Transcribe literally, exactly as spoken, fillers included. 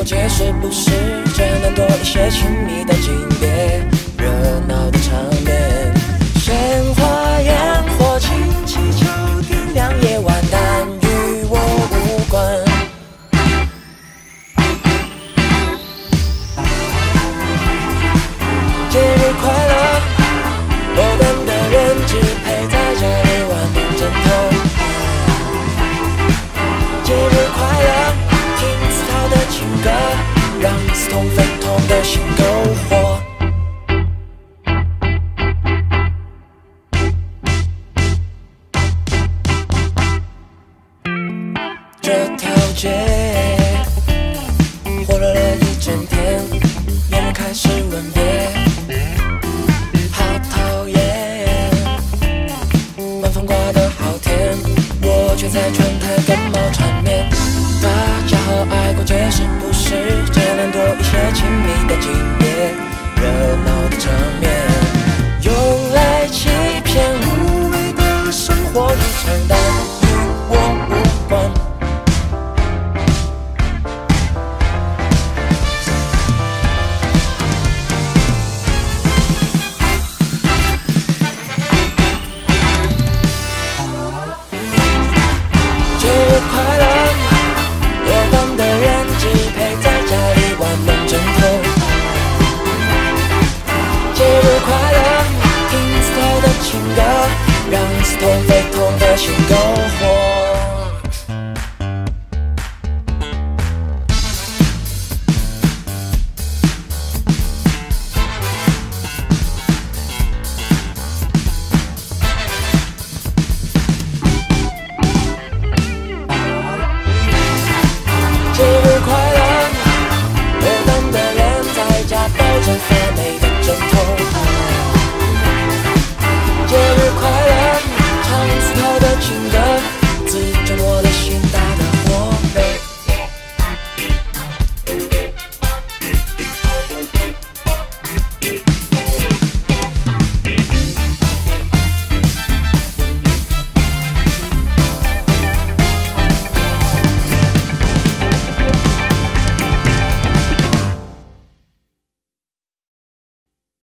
界是不是这样能多一些亲密的景别，热闹的场面，鲜花烟火，轻气球点亮夜晚，但与我无关。节日快乐，我等的人只陪在家里玩弄枕头。节日快乐，听粗糙的情歌，让似痛非痛的心苟活。这条街火热了一整天，恋人开始吻别，好讨厌。晚风刮得好甜，我却在窗台